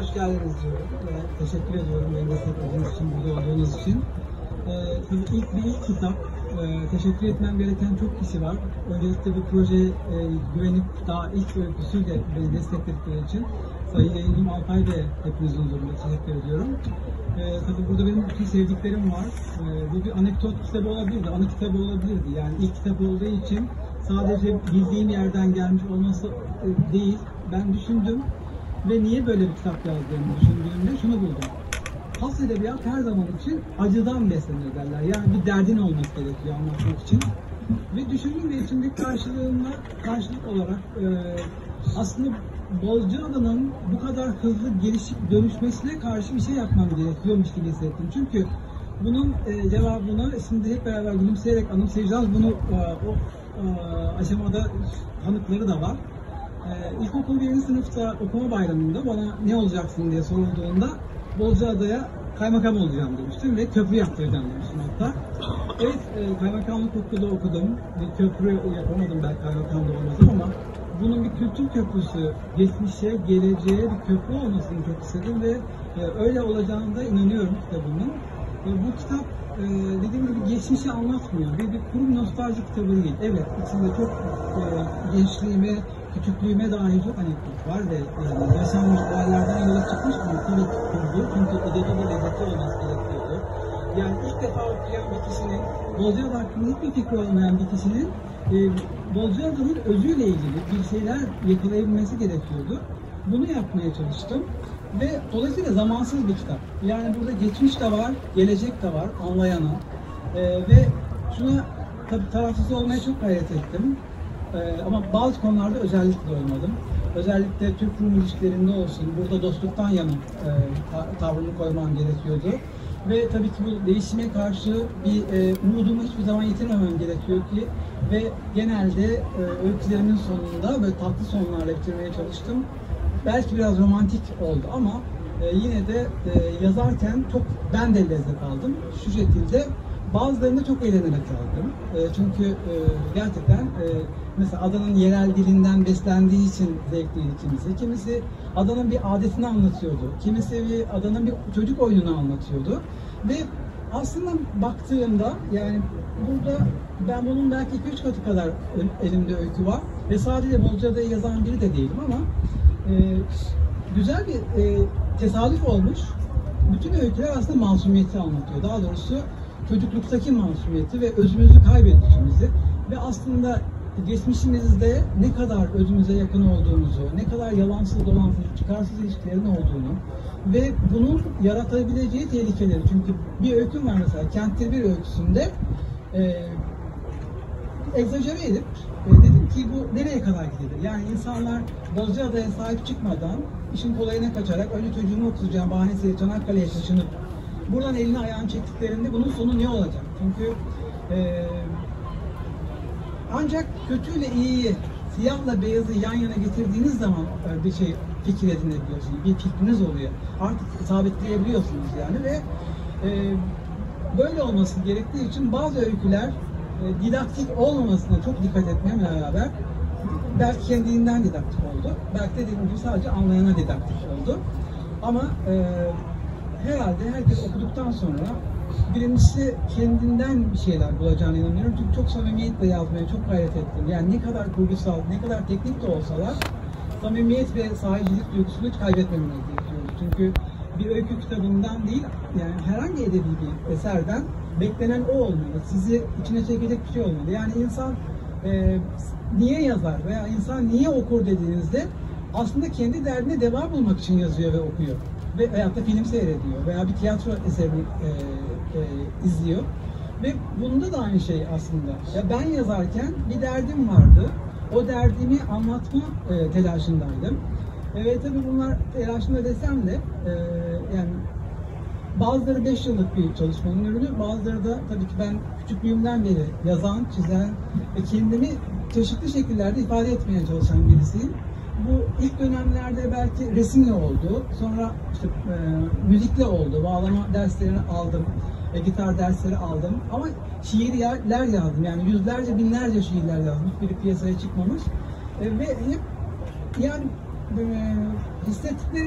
hoş geldiniz diyorum. Teşekkür ediyorum beni desteklediğiniz için, burada olduğunuz için. Tabii ilk kitap. Teşekkür etmem gereken çok kişi var. Öncelikle bu projeye güvenip daha ilk öyküsüyle beni destekledikleri için Sayın Engin Alpay ve hepinizin huzurunda teşekkür ediyorum. Tabii burada benim bütün sevdiklerim var. Bu bir anekdot kitabı olabilirdi, anı kitabı olabilirdi. Yani ilk kitap olduğu için sadece bildiğim yerden gelmiş olması değil. Ben düşündüm ve niye böyle bir kitap yazdığımı düşündüğümde şunu buldum. Has edebiyat her zaman için acıdan beslenir derler. Yani bir derdin olması gerekiyor anlatmak için. Ve düşündüm ve içimdeki karşılık olarak aslında Bozcaada'nın bu kadar hızlı gelişip dönüşmesine karşı bir şey yapmam gerekiyormuş gibi hissettim. Çünkü bunun cevabını şimdi hep beraber gülümseyerek anımsayacağız. Bunu o aşamada tanıkları da var. İlkokul 1. sınıfta okuma bayramında bana ne olacaksın diye sorulduğunda Bozcaada'ya kaymakam olacağım demiştim ve köprü yaptıracağım demiştim hatta. Evet, kaymakamlık okulda okudum. Bir köprü yapamadım, belki kaymakam da olmadım ama bunun bir kültür köprüsü, geçmişe, geleceğe bir köprü olmasını çok istedim ve öyle olacağına da inanıyorum kitabımın. Bu kitap dediğim gibi geçmişi anlatmıyor. Bir kurum nostalji kitabı değil. Evet, içinde çok gençliğime, küçüklüğüme dair çok anekdot var ve yaşanmış olaylardan yola çıkmış bir kurum kurdu. Çünkü edebi bir lezzeti olması gerekiyordu. Yani ilk defa okuyan bir kişinin, Bozcaada hakkında hiçbir fikri olmayan bir kişinin Bozcaada'nın özüyle ilgili bir şeyler yakalayabilmesi gerekiyordu. Bunu yapmaya çalıştım. Ve dolayısıyla zamansız bir kitap. Yani burada geçmiş de var, gelecek de var, anlayana. Ve şuna tabii tarafsız olmaya çok gayret ettim. Ama bazı konularda özellikle olmadım. Özellikle Türk-Rum ilişkilerinde olsun, burada dostluktan yana tavrını koymam gerekiyordu. Ve tabii ki bu değişime karşı bir umudumu hiçbir zaman yitirmemem gerekiyor ki ve genelde öykülerimin sonunda böyle tatlı sonlarla bitirmeye çalıştım. Belki biraz romantik oldu ama yine de yazarken çok ben de lezzet aldım. Şu şekilde bazılarında çok eğlenerek yazdım. Çünkü gerçekten mesela adanın yerel dilinden beslendiği için zevkliydi kimisi. Kimisi adanın bir adetini anlatıyordu. Kimisi bir adanın bir çocuk oyununu anlatıyordu. Ve aslında baktığımda yani burada ben bunun belki 2-3 katı kadar elimde öykü var. Ve sadece Bozcaada'yı yazan biri de değilim ama güzel bir tesadüf olmuş. Bütün öyküler aslında masumiyeti anlatıyor. Daha doğrusu çocukluktaki masumiyeti ve özümüzü kaybedişimizi ve aslında geçmişimizde ne kadar özümüze yakın olduğumuzu, ne kadar yalansız, dolansız, çıkarsız ilişkilerin olduğunu ve bunun yaratabileceği tehlikeleri. Çünkü bir öyküm var mesela, Kent'te bir öyküsünde egzajere edip dedim ki bu nereye kadar gidilir? Yani insanlar Bozcaada'ya sahip çıkmadan işin kolayına kaçarak önce çocuğumu okutacağım bahanesiyle Çanakkale'ye taşınıp buradan elini ayağını çektiklerinde bunun sonu ne olacak? Çünkü ancak kötüyle iyiyi, siyahla beyazı yan yana getirdiğiniz zaman bir şey fikir edinebiliyorsunuz. Bir fikriniz oluyor. Artık sabitleyebiliyorsunuz yani ve böyle olması gerektiği için bazı öyküler didaktik olmamasına çok dikkat etmemle beraber belki kendiliğinden didaktik oldu. Belki de dediğim gibi sadece anlayana didaktik oldu. Ama herhalde herkes okuduktan sonra birincisi kendinden bir şeyler bulacağına inanıyorum. Çünkü çok samimiyetle yazmaya çok gayret ettim. Yani ne kadar kurgusal, ne kadar teknik de olsalar samimiyet ve sahicilik duygusunu hiç kaybetmememiz gerekiyor. Çünkü bir öykü kitabından değil, yani herhangi edebi bir eserden beklenen o olmalı. Sizi içine çekecek bir şey olmalı. Yani insan niye yazar veya insan niye okur dediğinizde aslında kendi derdine deva bulmak için yazıyor ve okuyor. Veyahut da film seyrediyor veya bir tiyatro eserini izliyor. Ve bunda da aynı şey aslında. Ya ben yazarken bir derdim vardı. O derdimi anlatma telaşındaydım. Ve tabii bunlar telaşında desem de yani bazıları 5 yıllık bir çalışmanın ürünü, bazıları da tabii ki ben küçüklüğümden beri yazan, çizen ve kendimi çeşitli şekillerde ifade etmeye çalışan birisiyim. Bu ilk dönemlerde belki resimle oldu, sonra işte müzikle oldu, bağlama derslerini aldım, gitar dersleri aldım ama şiirler yazdım, yani yüzlerce, binlerce şiirler yazdım, hiçbiri piyasaya çıkmamış ve hep yani hissettiklerimi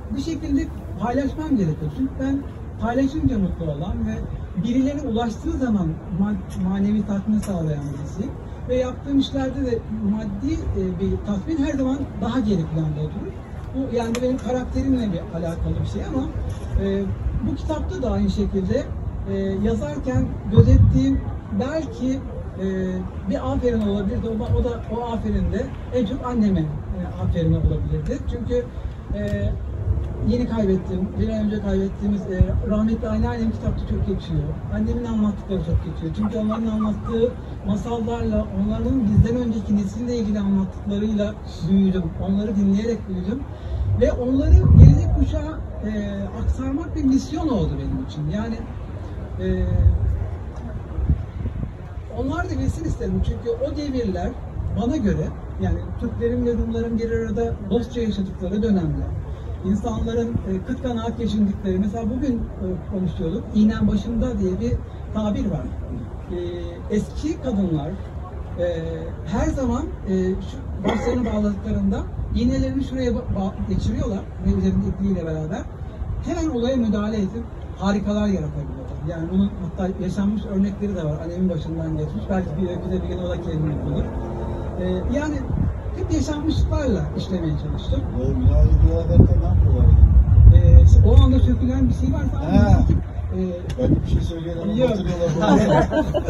bir şekilde paylaşmam gerekiyor. Çünkü ben paylaşınca mutlu olan ve birilerine ulaştığı zaman manevi tatmin sağlayan birisiyim. Ve yaptığım işlerde de maddi bir tatmin her zaman daha geri planda oturur. Bu yani benim karakterimle bir alakalı bir şey ama bu kitapta da aynı şekilde yazarken gözettiğim belki bir aferin olabilirdi. O aferin de en çok anneme aferin olabilirdi. Çünkü yeni kaybettiğim, bir ay önce kaybettiğimiz rahmetli anneannem kitapta çok geçiyor. Annemin anlattıkları çok geçiyor. Çünkü onların anlattığı masallarla, onların bizden önceki nesille ilgili anlattıklarıyla büyüdüm. Onları dinleyerek büyüdüm. Ve onları gelecek kuşağa aktarmak bir misyon oldu benim için. Yani onlar da bilsin isterim. Çünkü o devirler bana göre, yani Türklerin ve Rumların bir arada dostça yaşadıkları dönemler. İnsanların kıt kanaat geçindikleri, mesela bugün konuşuyorduk, iğnen başında diye bir tabir var. Eski kadınlar her zaman şu başlarını bağladıklarında iğnelerini şuraya geçiriyorlar ve üzerinde ipliğiyle beraber hemen olaya müdahale edip harikalar yaratabiliyorlar. Yani bunun hatta yaşanmış örnekleri de var. Annemin başından geçmiş. Belki bir öyküde bir gün o da kendini bulur. Yani hep yaşanmışlıklarla işlemeye çalıştım. Müdahale ediyorlar derken ne yapıyorlar? O anda sökülen bir şey varsa belki bir şey söyleyelim ama hatırlıyorlar.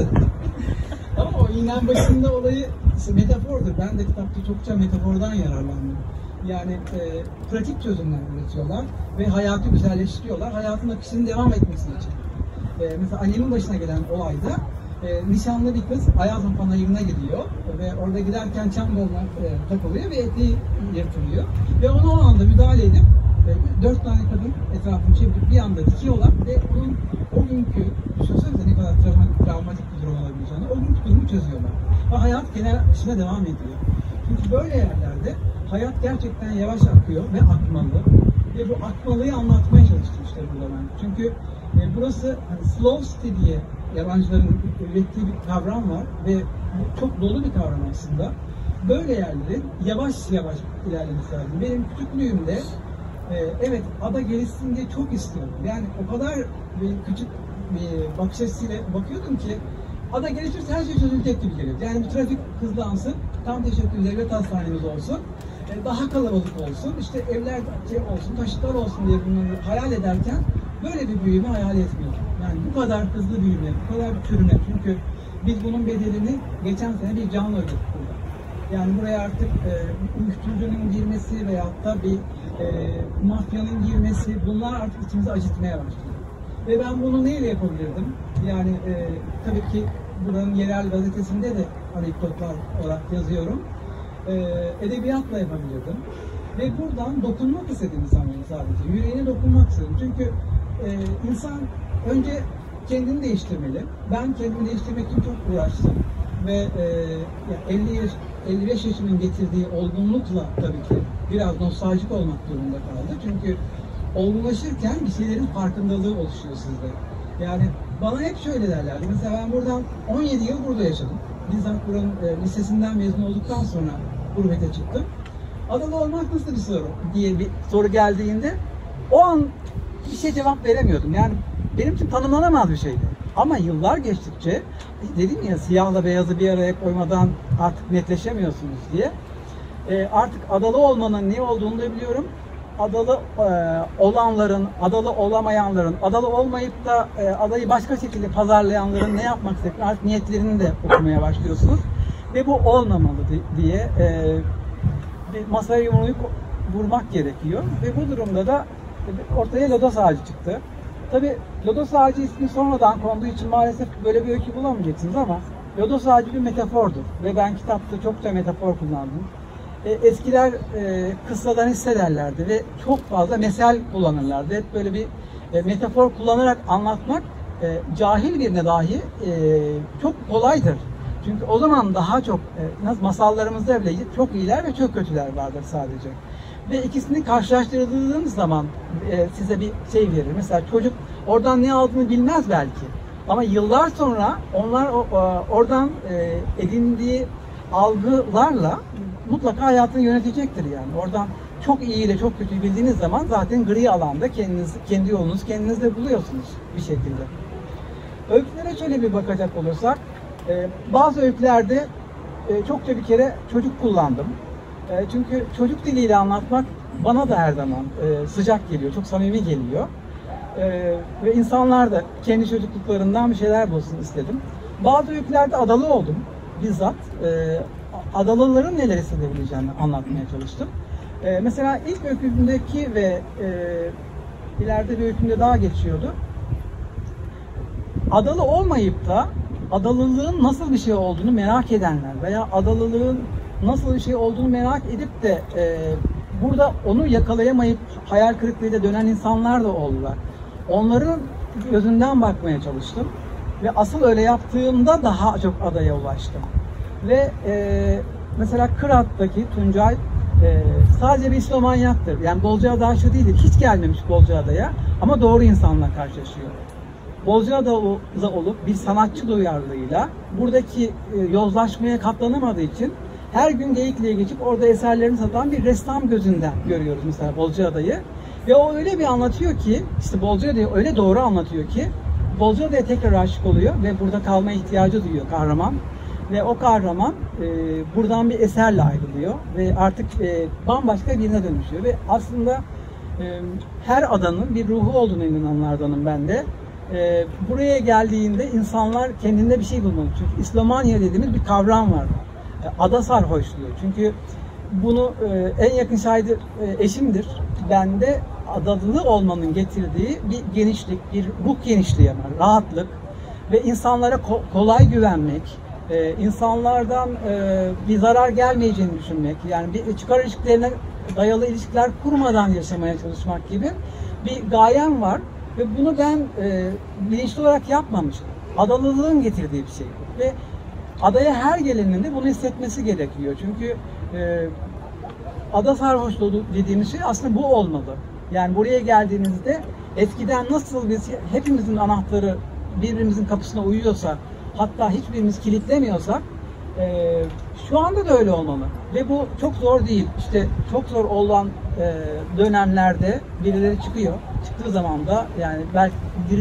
Ama o iğnen başında olayı metafordur. Ben de kitapta çokça metafordan yararlandım. Yani pratik çözümler üretiyorlar ve hayatı güzelleştiriyorlar. Hayatın akışının devam etmesi için. Mesela annemin başına gelen olayda nişanlı bir kız Ayazma Panayırı'na gidiyor ve orada giderken çam dolma takılıyor ve eteği yırtılıyor. Ve ona o anda müdahale edip 4 tane kadın etrafını çevirip bir anda dikiyorlar ve onun o günkü, düşünsenize ne kadar travmatik bir durum olabileceğini, o günkü durumu çözüyorlar. Ve hayat genel akışına devam ediyor. Çünkü böyle yerlerde hayat gerçekten yavaş akıyor ve akmalı. Ve bu akmalıyı anlatmaya çalıştım işte burada ben. Çünkü burası hani slow city diye yabancıların ürettiği bir kavram var ve çok dolu bir kavram aslında. Böyle yerlerin yavaş yavaş ilerlemesi lazım. Benim küçüklüğümde evet ada gelişsin diye çok istiyordum. Yani o kadar küçük bir bakış açısıyla bakıyordum ki ada gelişirse her şey çözülecek gibi geliyor. Yani bu trafik hızlansın, tam teşekkür devlet hastanemiz olsun, daha kalabalık olsun, işte evler olsun, taşıtlar olsun diye bunları hayal ederken böyle bir büyüme hayal etmiyordum. Yani bu kadar hızlı büyüme, bu kadar bir çürüme. Çünkü biz bunun bedelini geçen sene bir canlı ödedik burada. Yani buraya artık uyuşturucunun girmesi veyahut da bir mafyanın girmesi, bunlar artık içimizi acıtmaya başladı. Ve ben bunu neyle yapabilirdim? Yani tabii ki buranın yerel gazetesinde de anekdotlar olarak yazıyorum. Edebiyatla yapabilirdim. Ve buradan dokunmak istedim insanların sadece. Yüreğine dokunmak istedim. Çünkü insan önce kendini değiştirmeli. Ben kendimi değiştirmek için çok uğraştım. Ve 55 yaşımın getirdiği olgunlukla tabii ki biraz nostaljik olmak durumunda kaldı. Çünkü olgunlaşırken bir şeylerin farkındalığı oluşuyor sizde. Yani bana hep şöyle derlerdi. Mesela ben buradan 17 yıl burada yaşadım. Bizzat buranın lisesinden mezun olduktan sonra gurbete çıktım. Adalı olmak nasıl bir soru diye bir soru geldiğinde o an bir şey cevap veremiyordum. Yani benim için tanımlanamaz bir şeydi. Ama yıllar geçtikçe dedim ya, siyahla beyazı bir araya koymadan artık netleşemiyorsunuz diye. Artık adalı olmanın ne olduğunu da biliyorum. Adalı olanların, adalı olamayanların, adalı olmayıp da adayı başka şekilde pazarlayanların ne yapmak istediklerini artık niyetlerini de okumaya başlıyorsunuz. Ve bu olmamalı diye bir masaya yumruğu vurmak gerekiyor. Ve bu durumda da ortaya lodos ağacı çıktı. Tabii lodos ağacı ismi sonradan konduğu için maalesef böyle bir öykü bulamayacaksınız ama lodos ağacı bir metafordur. Ve ben kitapta çokça metafor kullandım. Eskiler kıssadan hissederlerdi ve çok fazla mesel kullanırlardı. Hep böyle bir metafor kullanarak anlatmak cahil birine dahi çok kolaydır. Çünkü o zaman daha çok masallarımızda bile çok iyiler ve çok kötüler vardır sadece. Ve ikisini karşılaştırdığınız zaman size bir şey verir. Mesela çocuk oradan ne aldığını bilmez belki. Ama yıllar sonra onlar oradan edindiği algılarla mutlaka hayatını yönetecektir yani. Oradan çok iyi ile çok kötüyü bildiğiniz zaman zaten gri alanda kendi yolunuzu kendiniz de buluyorsunuz bir şekilde. Öykülere şöyle bir bakacak olursak, bazı öykülerde çokça bir kere çocuk kullandım. Çünkü çocuk diliyle anlatmak bana da her zaman sıcak geliyor, çok samimi geliyor. Ve insanlar da kendi çocukluklarından bir şeyler bulsun istedim. Bazı öykülerde adalı oldum bizzat. Adalıların neler hissedebileceğini anlatmaya çalıştım. Mesela ilk öykümdeki ve ileride bir öykümde daha geçiyordu. Adalı olmayıp da adalılığın nasıl bir şey olduğunu merak edenler veya adalılığın nasıl bir şey olduğunu merak edip de burada onu yakalayamayıp hayal kırıklığıyla dönen insanlar da oldular. Onların gözünden bakmaya çalıştım ve asıl öyle yaptığımda daha çok adaya ulaştım. Ve mesela Kırat'taki Tuncay sadece bir İslomanyaktır. Yani Bolcaada aşığı değildir. Hiç gelmemiş Bolcaada'ya ama doğru insanla karşılaşıyor. Bolcaada'da olup bir sanatçı duyarlılığıyla buradaki yozlaşmaya katlanamadığı için her gün Geyikli'ye geçip orada eserlerini satan bir ressam gözünden görüyoruz mesela Bolcaada'yı. Ve o öyle bir anlatıyor ki, işte Bolcaada'yı öyle doğru anlatıyor ki Bolcaada'ya tekrar aşık oluyor ve burada kalmaya ihtiyacı duyuyor kahraman. Ve o kahraman buradan bir eserle ayrılıyor ve artık bambaşka birine dönüşüyor. Ve aslında her adanın bir ruhu olduğunu inananlardanım ben de. Buraya geldiğinde insanlar kendinde bir şey bulmalı. Çünkü İslomanya dediğimiz bir kavram var. Ada sarhoşluğu. Çünkü bunu en yakın şahidi eşimdir. Ben de adalı olmanın getirdiği bir genişlik, bir ruh genişliği var, rahatlık ve insanlara kolay güvenmek, insanlardan bir zarar gelmeyeceğini düşünmek, yani bir çıkar ilişkilerine dayalı ilişkiler kurmadan yaşamaya çalışmak gibi bir gayem var ve bunu ben bilinçli olarak yapmamıştım. Adalılığın getirdiği bir şey ve adaya her gelenin de bunu hissetmesi gerekiyor. Çünkü ada sarhoşluğu dediğimiz şey aslında bu olmalı. Yani buraya geldiğinizde eskiden nasıl biz hepimizin anahtarı birbirimizin kapısına uyuyorsa, hatta hiçbirimiz kilitlemiyorsak şu anda da öyle olmalı. Ve bu çok zor değil. İşte çok zor olan dönemlerde birileri çıkıyor. Çıktığı zaman da yani belki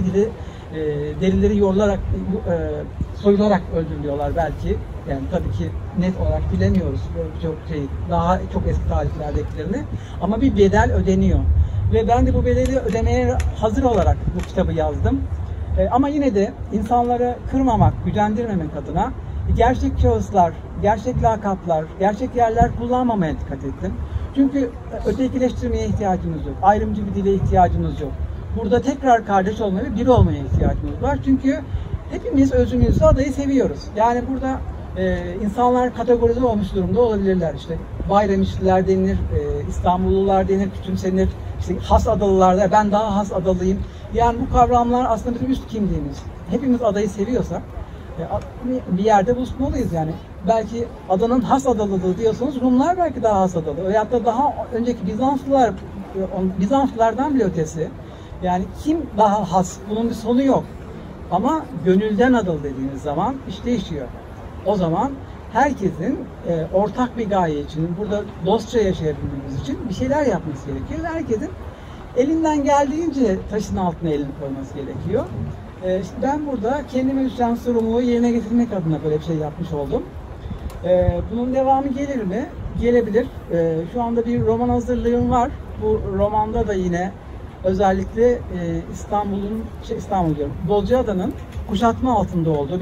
derileri yorularak, soyularak öldürülüyorlar belki. Yani tabii ki net olarak bilemiyoruz çok daha çok eski tarihlerdekilerini. Ama bir bedel ödeniyor. Ve ben de bu bedeli ödemeye hazır olarak bu kitabı yazdım. Ama yine de insanları kırmamak, gücendirmemek adına gerçek şahıslar, gerçek lakaplar, gerçek yerler kullanmamaya dikkat ettim. Çünkü ötekileştirmeye ihtiyacımız yok. Ayrımcı bir dile ihtiyacımız yok. Burada tekrar kardeş olmaya ve bir olmaya ihtiyacımız var. Çünkü hepimiz özümüzde adayı seviyoruz. Yani burada insanlar kategorize olmuş durumda olabilirler. İşte Bayramişliler denir, İstanbullular denir, küçümsenir. İşte has adalılar da ben daha has adalıyım. Yani bu kavramlar aslında bizim üst kimliğimiz. Hepimiz adayı seviyorsak bir yerde buluşmalıyız yani. Belki adanın has adalılığı diyorsanız Rumlar belki daha has adalı. Veyahut da daha önceki Bizanslılardan bile ötesi. Yani kim daha has? Bunun bir sonu yok. Ama gönülden adalı dediğiniz zaman iş değişiyor. O zaman herkesin ortak bir gaye için, burada dostça yaşayabilmemiz için bir şeyler yapması gerekiyor. Herkesin elinden geldiğince taşın altına elini koyması gerekiyor. İşte ben burada kendime düşen sorumluluğu yerine getirmek adına böyle bir şey yapmış oldum. Bunun devamı gelir mi? Gelebilir. Şu anda bir roman hazırlığım var. Bu romanda da yine özellikle İstanbul diyorum, Bolcaada'nın kuşatma altında olduğu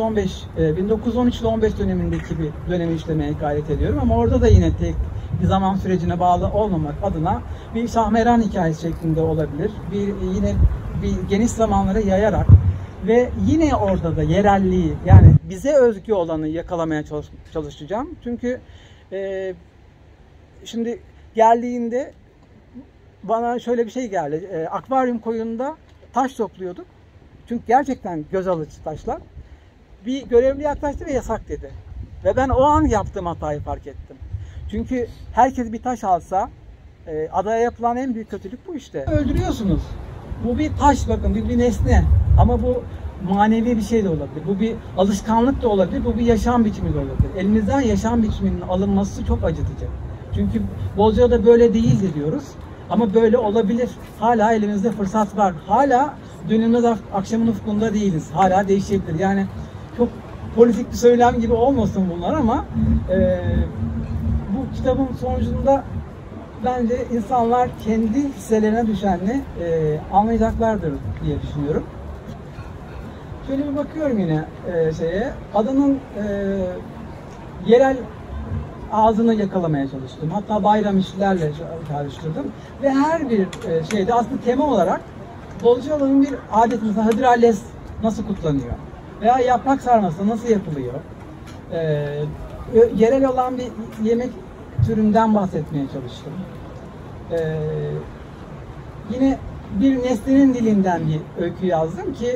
1913 ile 15 dönemindeki bir dönemi işlemeye gayret ediyorum ama orada da yine tek bir zaman sürecine bağlı olmamak adına bir Şahmeran hikayesi şeklinde olabilir. Yine bir geniş zamanlara yayarak ve yine orada da yerelliği, yani bize özgü olanı yakalamaya çalışacağım. Çünkü şimdi geldiğinde bana şöyle bir şey geldi. Akvaryum koyunda taş topluyorduk. Çünkü gerçekten göz alıcı taşlar. Bir görevli yaklaştı ve yasak dedi. Ve ben o an yaptığım hatayı fark ettim. Çünkü herkes bir taş alsa adaya yapılan en büyük kötülük bu işte. Öldürüyorsunuz. Bu bir taş, bakın, bir nesne. Ama bu manevi bir şey de olabilir. Bu bir alışkanlık da olabilir. Bu bir yaşam biçimi de olabilir. Elinizden yaşam biçiminin alınması çok acıtıcı. Çünkü Bozcaada böyle değildi diyoruz. Ama böyle olabilir. Hala elimizde fırsat var. Hala dönülmez akşamın ufkunda değiliz. Hala değişecektir. Yani çok politik bir söylem gibi olmasın bunlar ama bu kitabın sonucunda bence insanlar kendi hisselerine düşenini anlayacaklardır diye düşünüyorum. Şöyle bir bakıyorum yine adanın yerel ağzını yakalamaya çalıştım. Hatta bayram işlerle karıştırdım. Ve her bir şeyde aslında tema olarak Bozcaada'nın bir adeti, mesela Hıdrellez nasıl kutlanıyor? Veya yaprak sarması nasıl yapılıyor? Yerel olan bir yemek türünden bahsetmeye çalıştım. Yine bir nesnenin dilinden bir öykü yazdım ki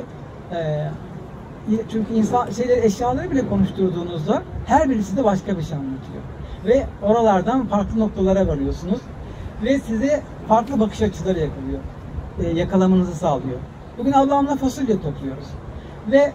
çünkü eşyaları bile konuşturduğunuzda her birisi de başka bir şey anlatıyor. Ve oralardan farklı noktalara varıyorsunuz. Ve size farklı bakış açıları yakalamanızı sağlıyor. Bugün ablamla fasulye topluyoruz. Ve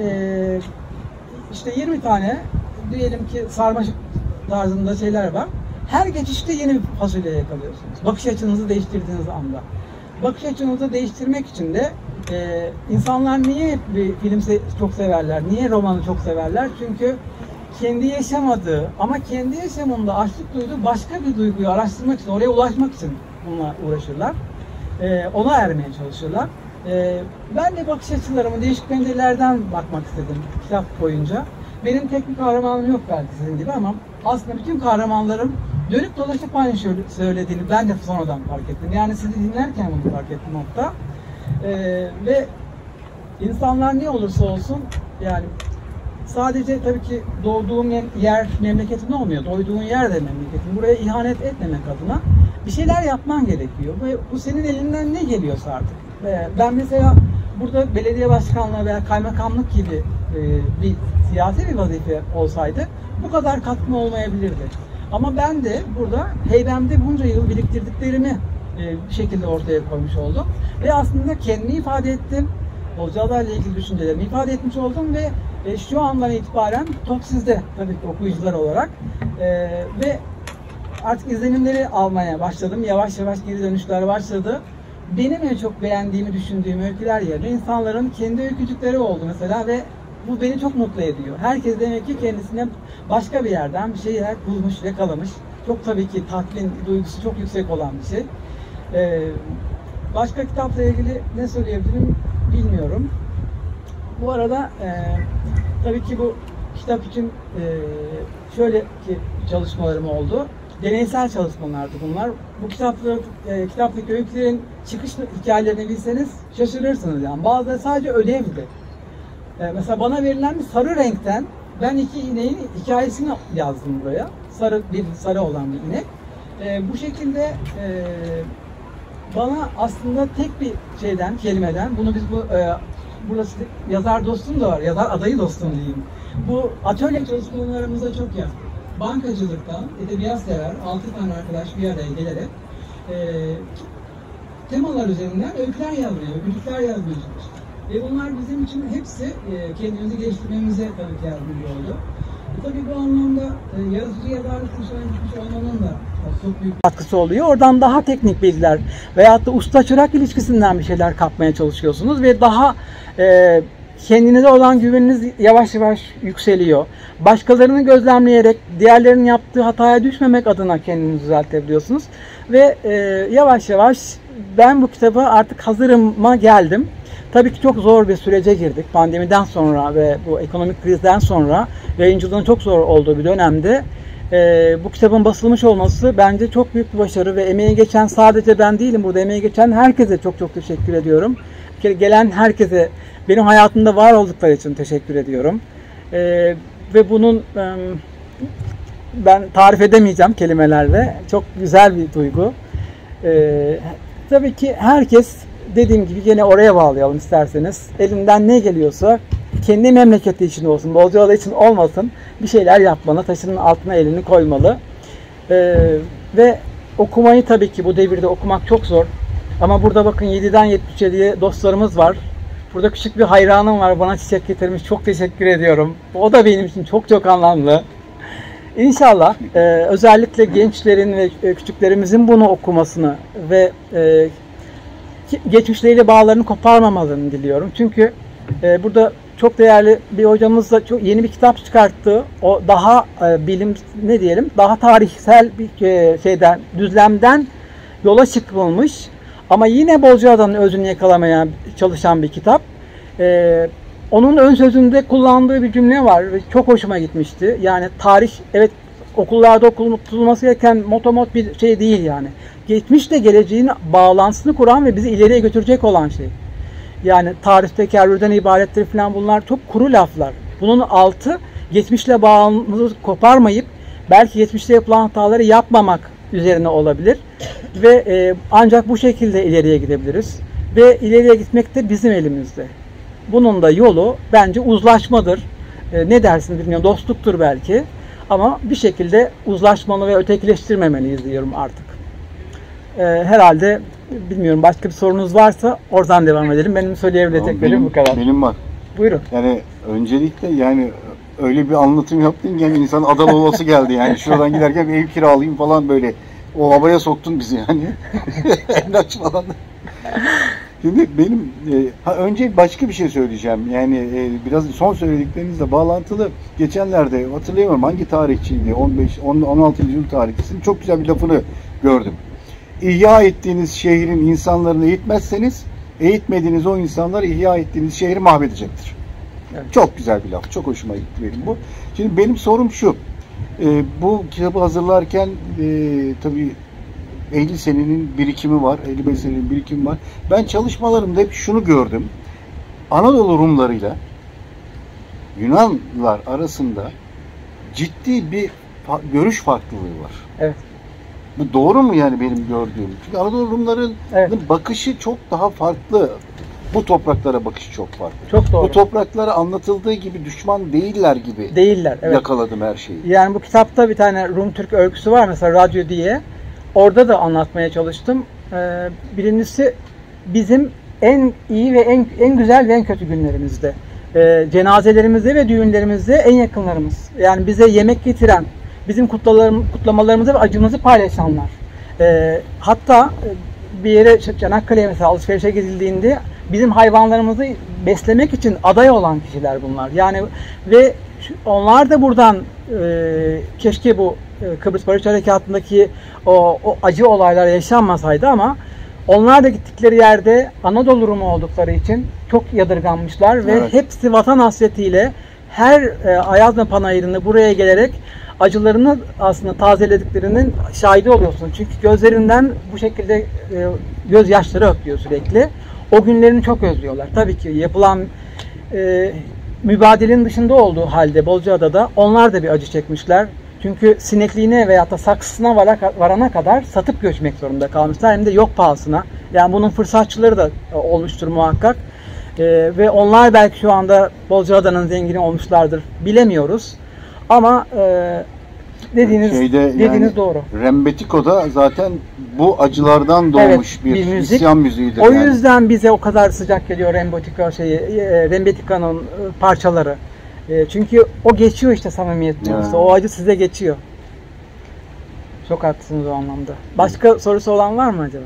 işte 20 tane diyelim ki sarmaşık tarzında şeyler var. Her geçişte yeni bir fasulye yakalıyorsunuz. Bakış açınızı değiştirdiğiniz anda. Bakış açınızı değiştirmek için de insanlar niye hep bir film çok severler? Niye romanı çok severler? Çünkü kendi yaşamadığı ama kendi yaşamında açlık duyduğu başka bir duyguyu araştırmak için, oraya ulaşmak için bununla uğraşırlar. Ona ermeye çalışırlar. Ben de bakış açılarımı değişik pencerelerden bakmak istedim kitap boyunca. Benim tek bir kahramanım yok belki sizin gibi ama aslında bütün kahramanlarım dönüp dolaşıp aynı şey söylediğini ben de sonradan fark ettim. Yani sizi dinlerken bunu fark ettim hatta. Ve insanlar ne olursa olsun yani sadece tabii ki doğduğum yer memleketin olmuyor. Doyduğun yer de memleketin. Buraya ihanet etmemek adına bir şeyler yapman gerekiyor. Ve bu senin elinden ne geliyorsa artık. Ben mesela burada belediye başkanlığı veya kaymakamlık gibi bir siyasi bir vazife olsaydı bu kadar katkım olmayabilirdi. Ama ben de burada heybemde bunca yıl biriktirdiklerimi bir şekilde ortaya koymuş oldum. Ve aslında kendimi ifade ettim. Bozcaada ile ilgili düşüncelerimi ifade etmiş oldum ve şu andan itibaren top sizde tabii ki okuyucular olarak. Ve artık izlenimleri almaya başladım. Yavaş yavaş geri dönüşler başladı. Benim en çok beğendiğimi düşündüğüm öyküler yerine insanların kendi öykücükleri oldu mesela ve bu beni çok mutlu ediyor. Herkes demek ki kendisine başka bir yerden bir şeyler bulmuş, yakalamış. Çok tabii ki tatmin duygusu çok yüksek olan bir şey. Başka kitapla ilgili ne söyleyebilirim bilmiyorum. Bu arada tabii ki bu kitap için şöyle ki çalışmalarım oldu. Deneysel çalışmalardı bunlar. Bu kitaptaki öykülerin çıkış hikayelerini bilseniz şaşırırsınız yani. Bazıları sadece ödevdi. Mesela bana verilen bir sarı renkten ben iki ineğin hikayesini yazdım buraya. Sarı olan bir inek. Bu şekilde bana aslında tek bir kelimeden, bunu biz burası yazar dostum da var, yazar adayı dostum diyeyim. Bu atölye çalışmalarımızda çok yaptık. Bankacılıktan edebiyat sever 6 tane arkadaş bir araya gelerek temalar üzerinden öyküler yazmaya, öykücükler yazmaya çalıştık. Ve bunlar bizim için hepsi kendimizi geliştirmemize tabii ki yardımcı oldu. Tabii bu anlamda yaratıcı yazarlık kursuna gitmiş olmanın da çok büyük katkısı oluyor. Oradan daha teknik bilgiler veyahut da usta-çırak ilişkisinden bir şeyler kapmaya çalışıyorsunuz ve daha kendinize olan güveniniz yavaş yavaş yükseliyor. Başkalarını gözlemleyerek diğerlerinin yaptığı hataya düşmemek adına kendinizi düzeltebiliyorsunuz. Ve yavaş yavaş ben bu kitaba artık hazırıma geldim. Tabii ki çok zor bir sürece girdik. Pandemiden sonra ve bu ekonomik krizden sonra yayıncılığın çok zor olduğu bir dönemde bu kitabın basılmış olması bence çok büyük bir başarı ve emeği geçen sadece ben değilim. Burada emeği geçen herkese çok çok teşekkür ediyorum. Bir kere gelen herkese benim hayatımda var oldukları için teşekkür ediyorum. Ve bunun ben tarif edemeyeceğim kelimelerle. Çok güzel bir duygu. Tabii ki herkes dediğim gibi yine oraya bağlayalım isterseniz. Elinden ne geliyorsa kendi memleketi için olsun, Bozcaada için olmasın bir şeyler yapmalı, taşının altına elini koymalı. Ve okumayı tabii ki bu devirde okumak çok zor. Ama burada bakın 7'den 77'ye dostlarımız var. Burada küçük bir hayranım var, bana çiçek getirmiş. Çok teşekkür ediyorum. O da benim için çok çok anlamlı. İnşallah özellikle gençlerin ve küçüklerimizin bunu okumasını ve geçmişleriyle bağlarını koparmamalarını diliyorum. Çünkü burada çok değerli bir hocamız da çok yeni bir kitap çıkarttı. O daha daha tarihsel bir şeyden, düzlemden yola çıkılmış. Ama yine Bozcaada'nın özünü yakalamaya çalışan bir kitap. Onun ön sözünde kullandığı bir cümle var ve çok hoşuma gitmişti. Yani tarih, evet, okullarda okutulması gereken motomot bir şey değil yani. Geçmişle geleceğin bağlantısını kuran ve bizi ileriye götürecek olan şey. Yani tarih tekerrürden ibarettir falan, bunlar çok kuru laflar. Bunun altı geçmişle bağımlılığı koparmayıp belki geçmişte yapılan hataları yapmamak üzerine olabilir. Ve ancak bu şekilde ileriye gidebiliriz. Ve ileriye gitmek de bizim elimizde. Bunun da yolu bence uzlaşmadır. Ne dersin bilmiyorum, dostluktur belki. Ama bir şekilde uzlaşmalı ve ötekileştirmemeliyiz diyorum artık. Herhalde bilmiyorum, başka bir sorunuz varsa oradan devam edelim. Benim söyleyebileceklerim bu kadar. Benim var. Buyurun. Yani öncelikle yani öyle bir anlatım yaptın ki yani insan Adana olası geldi yani. Şuradan giderken bir ev kiralayayım falan böyle. O havaya soktun bizi yani. Emlakçı falan. Şimdi benim önce başka bir şey söyleyeceğim. Yani biraz son söylediklerinizle bağlantılı. Geçenlerde hatırlayamıyorum hangi tarihçiydi. 16. yüzyıl tarihçisinin çok güzel bir lafını gördüm. İhya ettiğiniz şehrin insanlarını eğitmezseniz, eğitmediğiniz o insanlar ihya ettiğiniz şehri mahvedecektir. Evet. Çok güzel bir laf. Çok hoşuma gitti benim bu. Şimdi benim sorum şu. Bu kitabı hazırlarken tabii 50 senenin birikimi var, 55 senenin birikimi var. Ben çalışmalarımda hep şunu gördüm. Anadolu Rumlarıyla Yunanlılar arasında ciddi bir görüş farklılığı var. Evet. Bu doğru mu yani benim gördüğüm? Çünkü Anadolu Rumların bakışı çok daha farklı. Bu topraklara bakışı çok farklı. Çok doğru. Bu topraklara anlatıldığı gibi düşman değiller gibi. Değiller, evet. Yakaladım her şeyi. Yani bu kitapta bir tane Rum Türk öyküsü var mesela, Radyo diye. Orada da anlatmaya çalıştım. Birincisi bizim en iyi ve en güzel ve en kötü günlerimizde. Cenazelerimizde ve düğünlerimizde en yakınlarımız. Yani bize yemek getiren, bizim kutlamalarımızı ve acımızı paylaşanlar. Hatta bir yere, Çanakkale'ye mesela alışverişe gidildiğinde bizim hayvanlarımızı beslemek için aday olan kişiler bunlar. Yani ve onlar da buradan keşke bu Kıbrıs Barış Harekatı'ndaki o acı olaylar yaşanmasaydı, ama onlar da gittikleri yerde Anadolu Rumu oldukları için çok yadırganmışlar ve hepsi vatan hasretiyle her Ayazma Panayırı'nı buraya gelerek acılarını aslında tazelediklerinin şahidi oluyorsun. Çünkü gözlerinden bu şekilde gözyaşları akıyor sürekli. O günlerini çok özlüyorlar. Tabii ki yapılan mübadelenin dışında olduğu halde Bozcaada'da onlar da bir acı çekmişler. Çünkü sinekliğine veyahut da saksısına varana kadar satıp göçmek zorunda kalmışlar. Hem de yok pahasına. Yani bunun fırsatçıları da olmuştur muhakkak. Ve onlar belki şu anda Bozcaada'nın zengini olmuşlardır. Bilemiyoruz. Ama dediğiniz doğru. Rembetiko'da zaten bu acılardan doğmuş bir müzik. İsyan müziğidir. O yüzden bize o kadar sıcak geliyor Rembetiko'nun parçaları. Çünkü o geçiyor işte samimiyet duygusu. O acı size geçiyor. Çok haklısınız o anlamda. Başka sorusu olan var mı acaba?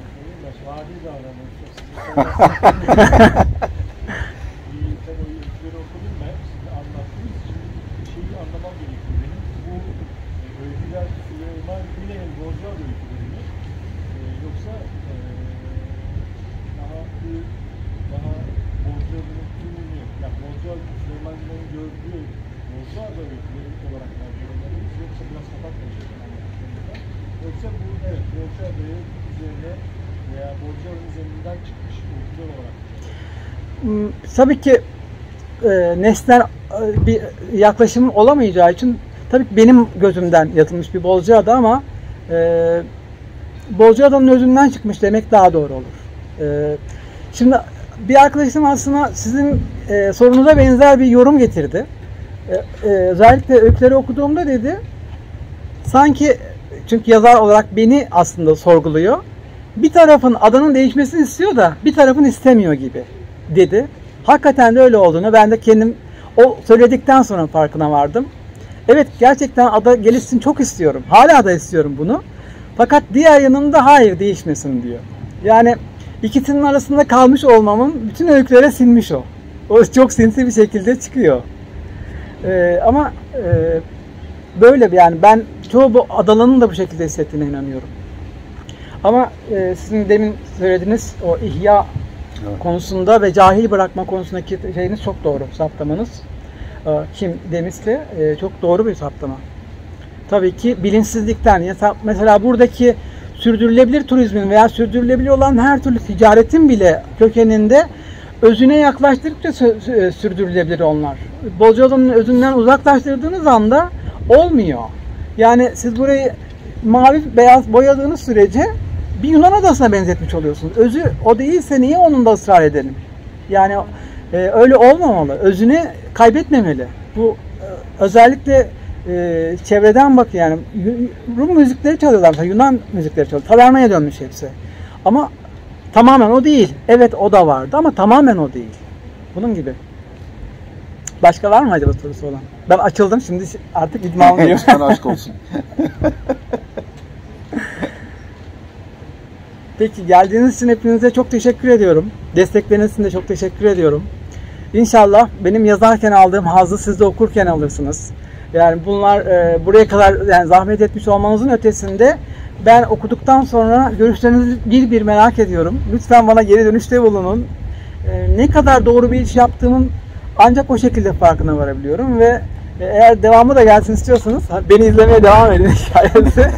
Yoksa bu Bozcaada'yı üzerine veya Bozcaada'nın üzerinden çıkmış öyküler olarak. Tabii ki nesnel bir yaklaşım olamayacağı için tabii ki benim gözümden yatılmış bir Bozcaada, ama Bozcaada'nın özünden çıkmış demek daha doğru olur. Şimdi bir arkadaşım aslında sizin sorunuza benzer bir yorum getirdi. Özellikle öyküleri okuduğumda dedi, sanki, çünkü yazar olarak beni aslında sorguluyor, bir tarafın adanın değişmesini istiyor da bir tarafın istemiyor gibi dedi. Hakikaten de öyle olduğunu ben de kendim o söyledikten sonra farkına vardım. Evet, gerçekten ada gelişsin çok istiyorum. Hala da istiyorum bunu. Fakat diğer yanında hayır değişmesin diyor. Yani ikisinin arasında kalmış olmamın bütün öykülere sinmiş o. O çok sinsi bir şekilde çıkıyor. Ama böyle yani ben çoğu bu adalanın da bu şekilde hissettiğine inanıyorum. Ama sizin demin söylediğiniz o ihya konusunda ve cahil bırakma konusundaki şeyiniz çok doğru, saptamanız. Kim demişse çok doğru bir saptama. Tabii ki bilinçsizlikten, mesela buradaki sürdürülebilir turizmin veya sürdürülebilir olan her türlü ticaretin bile kökeninde özüne yaklaştırdıkça sürdürülebilir onlar. Bozcaada'nın özünden uzaklaştırdığınız anda olmuyor. Yani siz burayı mavi beyaz boyadığınız sürece bir Yunan adasına benzetmiş oluyorsunuz. Özü o değilse niye onun da ısrar edelim? Yani öyle olmamalı. Özünü kaybetmemeli. Bu özellikle çevreden bak yani Rum müzikleri çalıyorlar. Mesela Yunan müzikleri çalıyorlar. Tavernaya dönmüş hepsi. Ama tamamen o değil. Evet o da vardı ama tamamen o değil. Bunun gibi. Başka var mı acaba sorusu olan? Ben açıldım şimdi artık idmanlıyım. Sana aşk olsun. Peki geldiğiniz için hepinize çok teşekkür ediyorum. Destekleriniz için de çok teşekkür ediyorum. İnşallah benim yazarken aldığım hazzı siz de okurken alırsınız. Yani bunlar buraya kadar yani zahmet etmiş olmanızın ötesinde ben okuduktan sonra görüşlerinizi bir merak ediyorum. Lütfen bana geri dönüşte bulunun. Ne kadar doğru bir iş yaptığımın ancak o şekilde farkına varabiliyorum ve eğer devamı da gelsin istiyorsanız beni izlemeye devam edin hikayesi.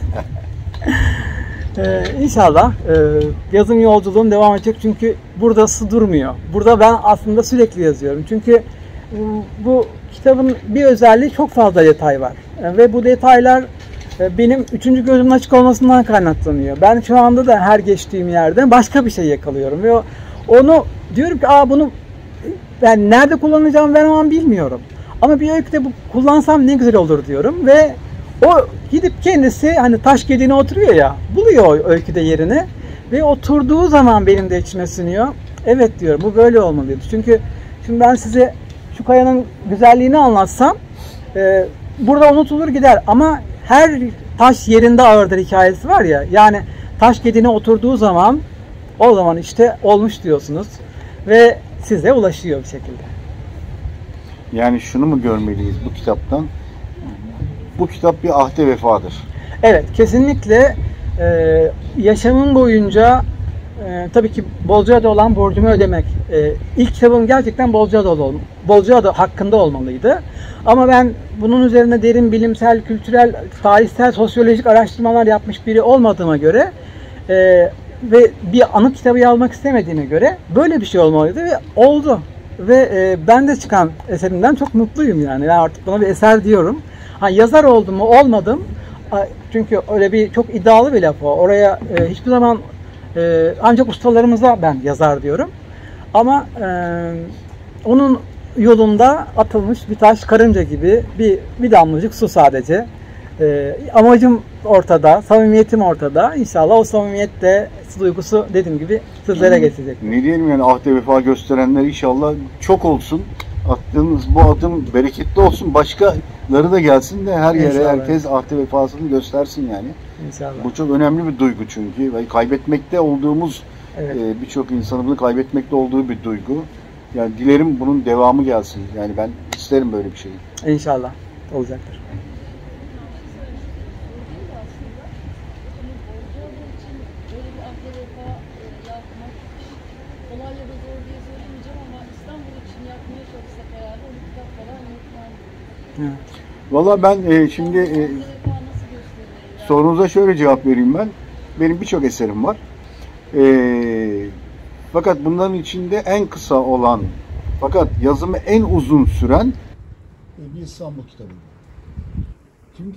İnşallah yazım yolculuğum devam edecek çünkü burada su durmuyor. Burada ben aslında sürekli yazıyorum. Çünkü bu kitabın bir özelliği çok fazla detay var. Ve bu detaylar benim üçüncü gözümün açık olmasından kaynaklanıyor. Ben şu anda da her geçtiğim yerden başka bir şey yakalıyorum. Ve onu diyorum ki bunu ben nerede kullanacağımı ben o an bilmiyorum. Ama bir öyküde bu kullansam ne güzel olur diyorum ve o gidip kendisi hani taş gediğine oturuyor ya, buluyor o öyküde yerini ve oturduğu zaman benim de içime siniyor. Evet diyorum, bu böyle olmalıydı. Çünkü şimdi ben size şu kayanın güzelliğini anlatsam burada unutulur gider ama her taş yerinde ağırdır hikayesi var ya, yani taş gediğine oturduğu zaman o zaman işte olmuş diyorsunuz ve size ulaşıyor bir şekilde. Yani şunu mu görmeliyiz bu kitaptan? Bu kitap bir ahde vefadır. Evet, kesinlikle yaşamım boyunca tabii ki Bozcaada olan borcumu ödemek. İlk kitabım gerçekten Bozcaada hakkında olmalıydı. Ama ben bunun üzerine derin bilimsel, kültürel, tarihsel, sosyolojik araştırmalar yapmış biri olmadığıma göre ve bir anı kitabı yazmak istemediğime göre böyle bir şey olmalıydı ve oldu. Ve ben de çıkan eserimden çok mutluyum yani. Artık buna bir eser diyorum. Yazar oldum mu olmadım. Çünkü öyle bir çok iddialı bir laf o. Oraya hiçbir zaman ancak ustalarımıza ben yazar diyorum. Ama onun yolunda atılmış bir taş karınca gibi bir damlacık su sadece. Amacım ortada, samimiyetim ortada. İnşallah o samimiyet de duygusu dediğim gibi sizlere geçecek. Ne diyelim yani ahde vefa gösterenler inşallah çok olsun. Attığınız bu adım bereketli olsun. Başkaları da gelsin de her yere İnşallah. herkes ahde vefasını göstersin yani. İnşallah. Bu çok önemli bir duygu çünkü. Kaybetmekte olduğumuz birçok insanımızın kaybetmekte olduğu bir duygu. Yani dilerim bunun devamı gelsin. Yani ben isterim böyle bir şeyi. İnşallah olacaktır. Valla ben şimdi sorunuza şöyle cevap vereyim ben. Benim birçok eserim var. Fakat bunların içinde en kısa olan fakat yazımı en uzun süren bir İstanbul kitabı. Çünkü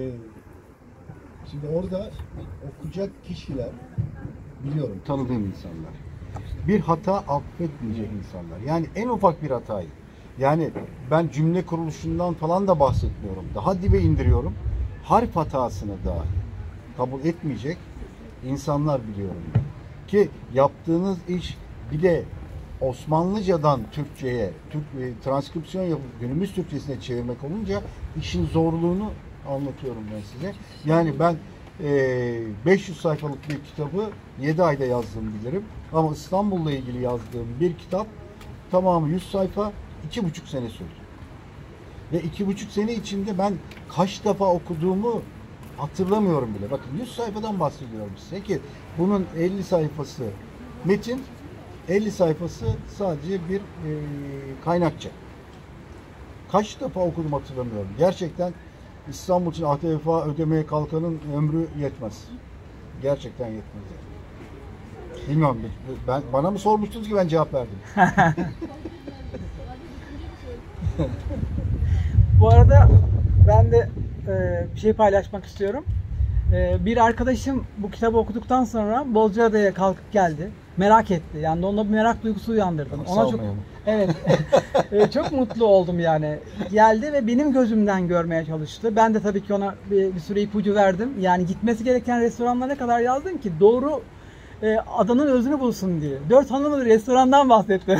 şimdi orada okuyacak kişiler biliyorum tanıdığım insanlar. Bir hata affetmeyecek insanlar. Yani en ufak bir hatayı. Yani ben cümle kuruluşundan falan da bahsetmiyorum. Daha dibe indiriyorum. Harf hatasını dahi kabul etmeyecek insanlar biliyorum. Ki yaptığınız iş bir de Osmanlıcadan Türkçe'ye, transkripsiyon yapıp günümüz Türkçesine çevirmek olunca işin zorluğunu anlatıyorum ben size. Yani ben 500 sayfalık bir kitabı 7 ayda yazdığımı bilirim. Ama İstanbul'la ilgili yazdığım bir kitap tamamı 100 sayfa 2,5 sene sürdü. Ve 2,5 sene içinde ben kaç defa okuduğumu hatırlamıyorum bile. Bakın 100 sayfadan bahsediyorum size ki bunun 50 sayfası metin, 50 sayfası sadece bir kaynakça. Kaç defa okudum hatırlamıyorum. Gerçekten İstanbul için ahde vefa ödemeye kalkanın ömrü yetmez. Gerçekten yetmez. Yani. Bilmiyorum. Bana mı sormuştunuz ki ben cevap verdim? Bu arada ben de bir şey paylaşmak istiyorum. Bir arkadaşım bu kitabı okuduktan sonra Bozcaada'ya kalkıp geldi. Merak etti. Yani onda bir merak duygusu uyandırdım. Ona çok, evet. Çok mutlu oldum yani. Geldi ve benim gözümden görmeye çalıştı. Ben de tabii ki ona bir süre ipucu verdim. Yani gitmesi gereken restoranlara kadar yazdım ki doğru adanın özünü bulsun diye. 4 hanımlı restorandan bahsetti.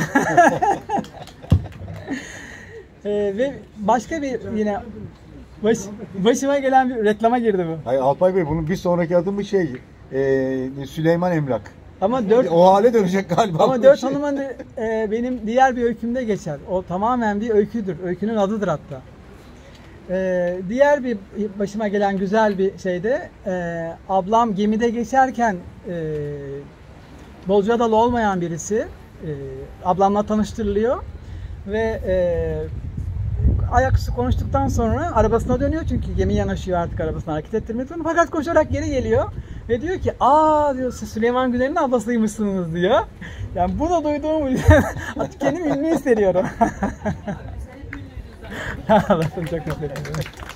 Ve başka bir yine başıma gelen bir reklama girdi bu. Hayır Alpay Bey bunun bir sonraki adımı Süleyman Emlak. Ama o hale dönecek galiba. Ama 4 hanımın benim diğer bir öykümde geçer. O tamamen bir öyküdür. Öykünün adıdır hatta. Diğer bir başıma gelen güzel bir şeyde ablam gemide geçerken Bozcaadalı olmayan birisi ablamla tanıştırılıyor ve ayaküstü konuştuktan sonra arabasına dönüyor çünkü gemi yanaşıyor artık arabasını hareket ettirmek zorunda. Fakat koşarak geri geliyor ve diyor ki diyor siz Süleyman Güner'in ablasıymışsınız diyor. Yani bunu duyduğum yüzden artık kendimi ünlü hissediyorum. Allah'ım çok mutlu ediyorum.